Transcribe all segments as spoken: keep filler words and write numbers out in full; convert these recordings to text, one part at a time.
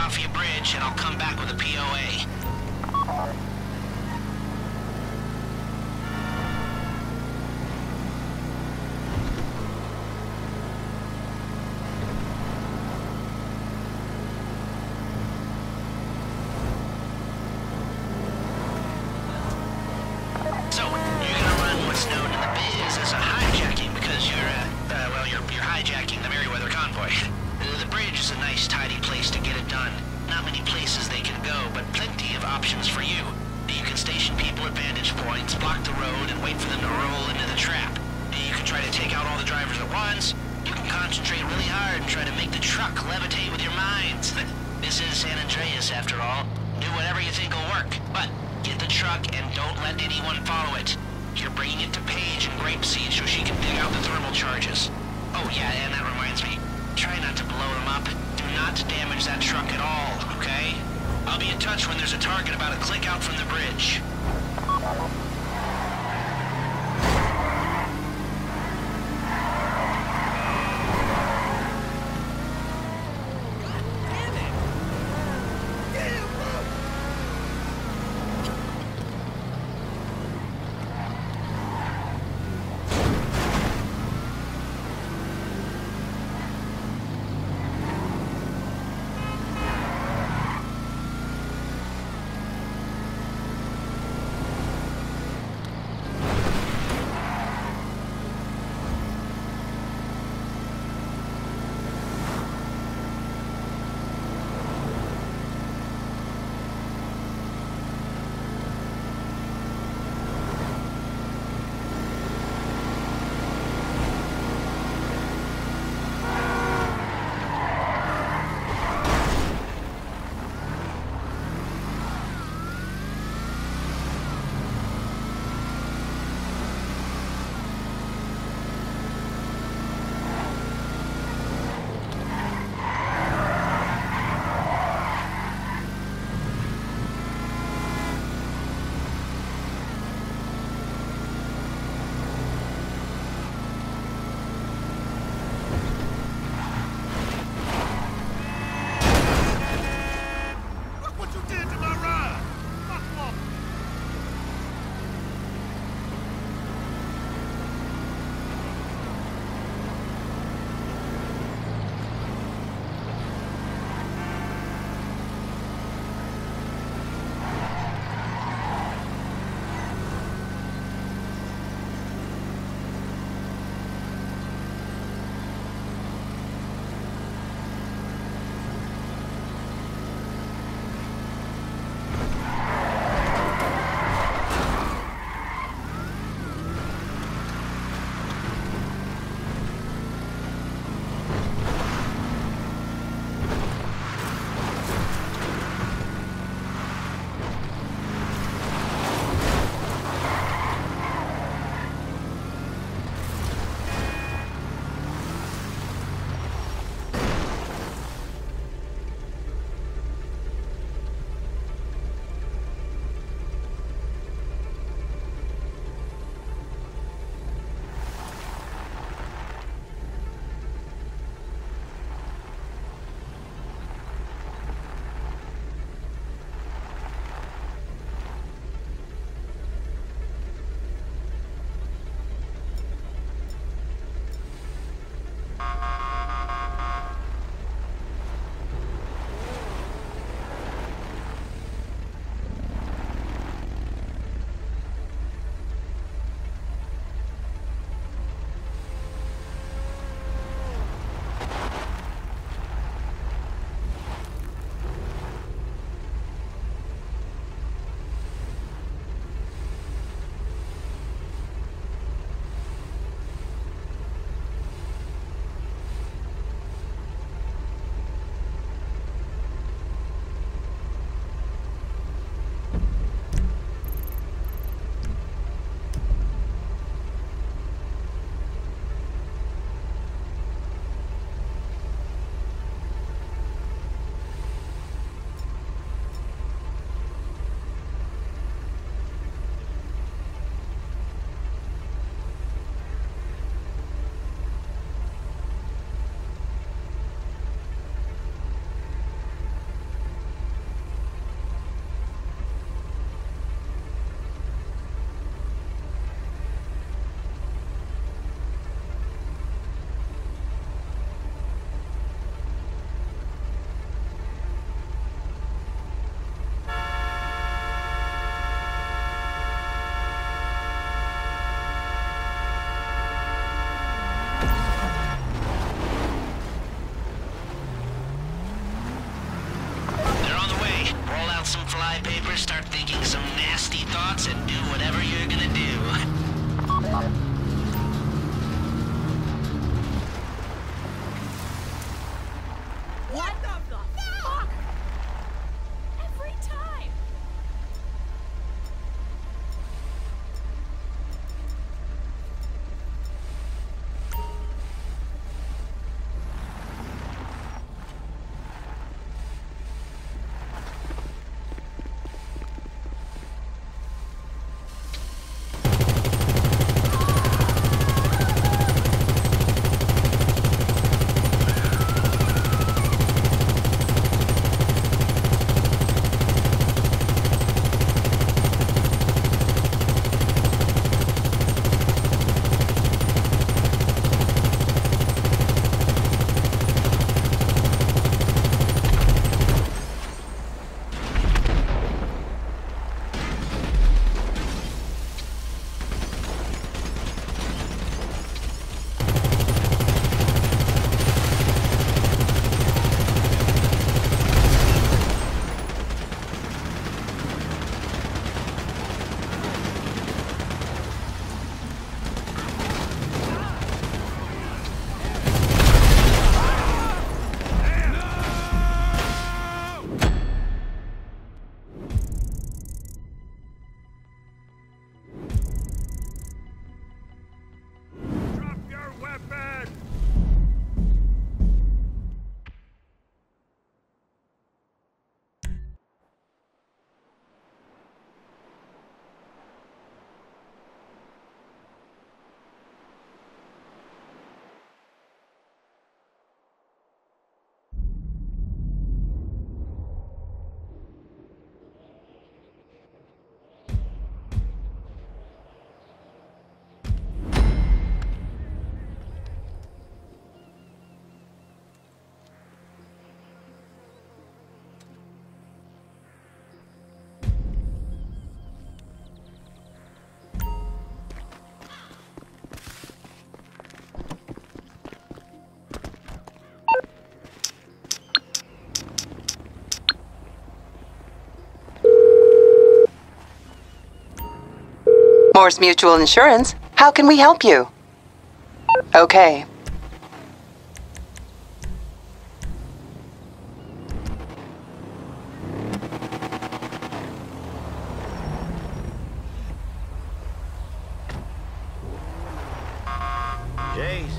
Mafia Bridge, and I'll come back with a P O A. So, you're gonna run what's known in the biz as a hijacking because you're, uh, uh well, you're, you're hijacking the Merryweather convoy. Uh, the bridge is a nice, tidy place to get it done. Not many places they can go, but plenty of options for you. You can station people at vantage points, block the road, and wait for them to roll into the trap. You can try to take out all the drivers at once. You can concentrate really hard and try to make the truck levitate with your minds. This is San Andreas, after all. Do whatever you think will work, but get the truck and don't let anyone follow it. You're bringing it to Paige and Grapeseed so she can dig out the thermal charges. Oh yeah, and that reminds me. Try not to blow them up. Do not damage that truck at all, okay? I'll be in touch when there's a target about a click out from the bridge. start thinking some nasty thoughts and do whatever you're gonna do. What the fuck? Every time. Morse Mutual Insurance. How can we help you? Okay. Jesus.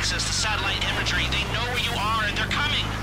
access the satellite imagery. They know where you are and they're coming.